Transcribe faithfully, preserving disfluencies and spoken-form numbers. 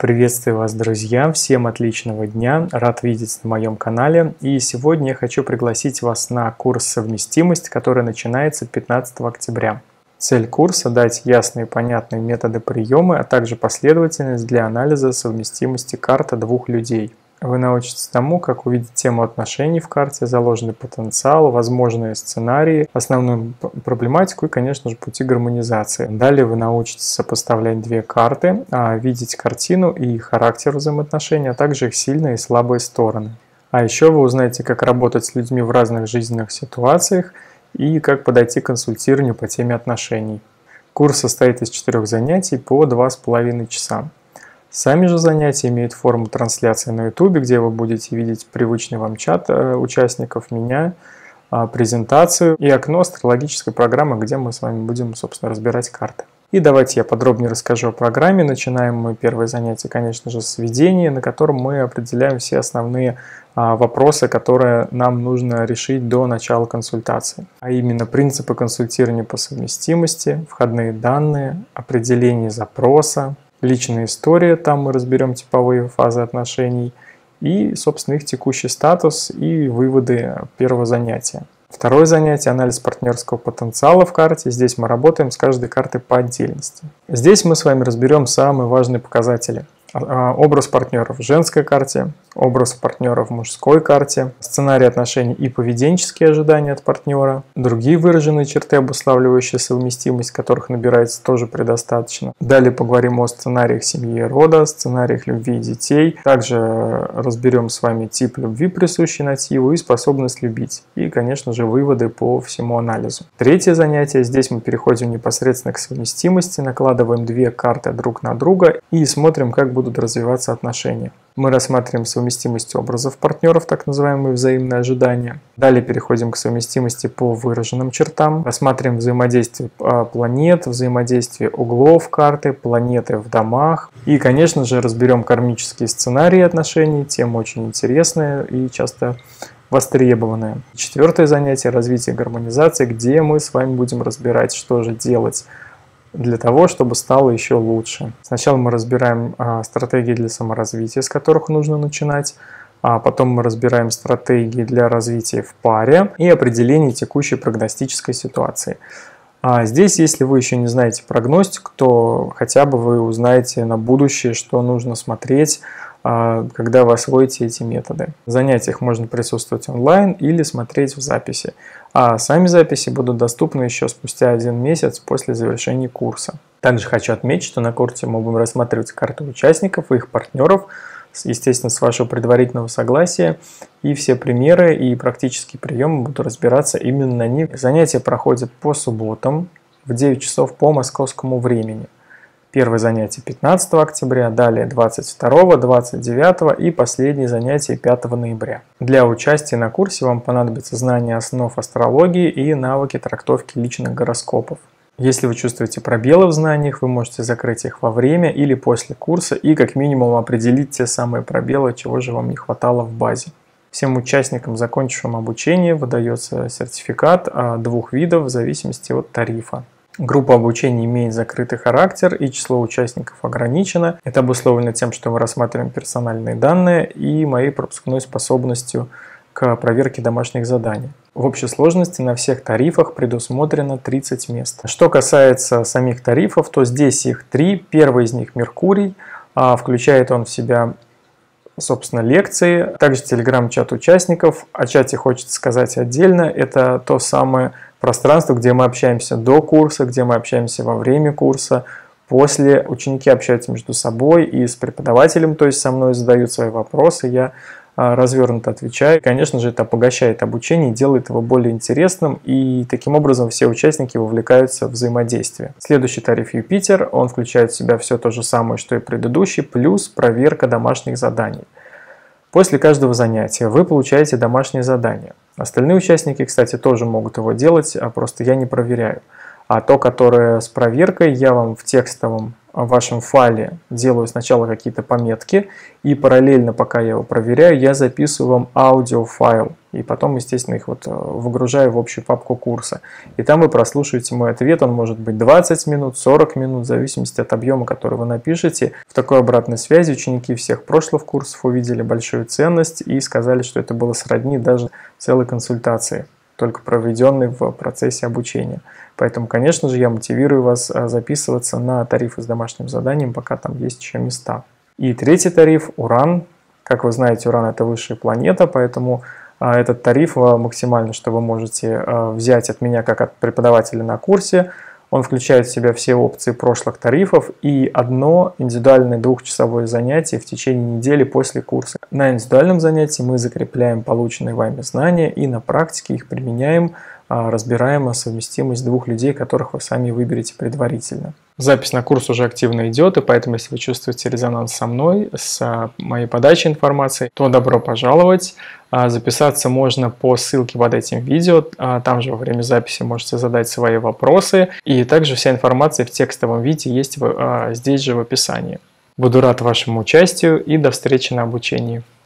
Приветствую вас, друзья! Всем отличного дня! Рад видеть на моем канале. И сегодня я хочу пригласить вас на курс «Совместимость», который начинается пятнадцатого октября. Цель курса – дать ясные и понятные методы приема, а также последовательность для анализа совместимости карты двух людей. Вы научитесь тому, как увидеть тему отношений в карте, заложенный потенциал, возможные сценарии, основную проблематику и, конечно же, пути гармонизации. Далее вы научитесь сопоставлять две карты, видеть картину и характер взаимоотношений, а также их сильные и слабые стороны. А еще вы узнаете, как работать с людьми в разных жизненных ситуациях и как подойти к консультированию по теме отношений. Курс состоит из четырех занятий по два с половиной часа. Сами же занятия имеют форму трансляции на YouTube, где вы будете видеть привычный вам чат участников, меня, презентацию и окно астрологической программы, где мы с вами будем, собственно, разбирать карты. И давайте я подробнее расскажу о программе. Начинаем мы первое занятие, конечно же, с введения, на котором мы определяем все основные вопросы, которые нам нужно решить до начала консультации. А именно принципы консультирования по совместимости, входные данные, определение запроса, личная история, там мы разберем типовые фазы отношений и, собственно, их текущий статус и выводы первого занятия. Второе занятие – анализ партнерского потенциала в карте. Здесь мы работаем с каждой картой по отдельности. Здесь мы с вами разберем самые важные показатели. Образ партнера в женской карте, образ партнера в мужской карте, сценарий отношений и поведенческие ожидания от партнера, другие выраженные черты, обуславливающие совместимость, которых набирается тоже предостаточно. Далее поговорим о сценариях семьи и рода, сценариях любви и детей. Также разберем с вами тип любви, присущий нативу, и способность любить. И, конечно же, выводы по всему анализу. Третье занятие. Здесь мы переходим непосредственно к совместимости, накладываем две карты друг на друга и смотрим, как будут будут развиваться отношения. Мы рассматриваем совместимость образов партнеров, так называемые взаимные ожидания. Далее переходим к совместимости по выраженным чертам. Рассматриваем взаимодействие планет, взаимодействие углов карты, планеты в домах. И, конечно же, разберем кармические сценарии отношений. Тема очень интересная и часто востребованная. Четвертое занятие – развитие гармонизации, где мы с вами будем разбирать, что же делать для того, чтобы стало еще лучше. Сначала мы разбираем а, стратегии для саморазвития, с которых нужно начинать, а потом мы разбираем стратегии для развития в паре и определение текущей прогностической ситуации. А здесь, если вы еще не знаете прогностику, то хотя бы вы узнаете на будущее, что нужно смотреть, а, когда вы освоите эти методы. В занятиях можно присутствовать онлайн или смотреть в записи. А сами записи будут доступны еще спустя один месяц после завершения курса. Также хочу отметить, что на курсе мы будем рассматривать карты участников и их партнеров, естественно, с вашего предварительного согласия, и все примеры и практические приемы будут разбираться именно на них. Занятия проходят по субботам в девять часов по московскому времени. Первое занятие пятнадцатого октября, далее двадцать второго, двадцать девятого и последнее занятие пятого ноября. Для участия на курсе вам понадобится знание основ астрологии и навыки трактовки личных гороскопов. Если вы чувствуете пробелы в знаниях, вы можете закрыть их во время или после курса и как минимум определить те самые пробелы, чего же вам не хватало в базе. Всем участникам, закончившим обучение, выдается сертификат двух видов в зависимости от тарифа. Группа обучения имеет закрытый характер и число участников ограничено. Это обусловлено тем, что мы рассматриваем персональные данные и моей пропускной способностью к проверке домашних заданий. В общей сложности на всех тарифах предусмотрено тридцать мест. Что касается самих тарифов, то здесь их три. Первый из них Меркурий, включает он в себя, собственно, лекции, также телеграм-чат участников. О чате хочется сказать отдельно. Это то самое пространство, где мы общаемся до курса, где мы общаемся во время курса, после. Ученики общаются между собой и с преподавателем, то есть со мной задают свои вопросы, я развернуто отвечаю. Конечно же, это обогащает обучение, делает его более интересным, и таким образом все участники вовлекаются в взаимодействие. Следующий тариф Юпитер, он включает в себя все то же самое, что и предыдущий, плюс проверка домашних заданий. После каждого занятия вы получаете домашнее задание. Остальные участники, кстати, тоже могут его делать, а просто я не проверяю. А то, которое с проверкой, я вам в текстовом в вашем файле делаю сначала какие-то пометки, и параллельно, пока я его проверяю, я записываю вам аудиофайл, и потом, естественно, их вот выгружаю в общую папку курса. И там вы прослушаете мой ответ, он может быть двадцать минут, сорок минут, в зависимости от объема, который вы напишете. В такой обратной связи ученики всех прошлых курсов увидели большую ценность и сказали, что это было сродни даже целой консультации, только проведенной в процессе обучения. Поэтому, конечно же, я мотивирую вас записываться на тарифы с домашним заданием, пока там есть еще места. И третий тариф – Уран. Как вы знаете, Уран – это высшая планета, поэтому этот тариф максимально, что вы можете взять от меня как от преподавателя на курсе. Он включает в себя все опции прошлых тарифов и одно индивидуальное двухчасовое занятие в течение недели после курса. На индивидуальном занятии мы закрепляем полученные вами знания и на практике их применяем, разбираем совместимость двух людей, которых вы сами выберете предварительно. Запись на курс уже активно идет, и поэтому, если вы чувствуете резонанс со мной, с моей подачей информации, то добро пожаловать. Записаться можно по ссылке под этим видео, там же во время записи можете задать свои вопросы, и также вся информация в текстовом виде есть здесь же в описании. Буду рад вашему участию и до встречи на обучении.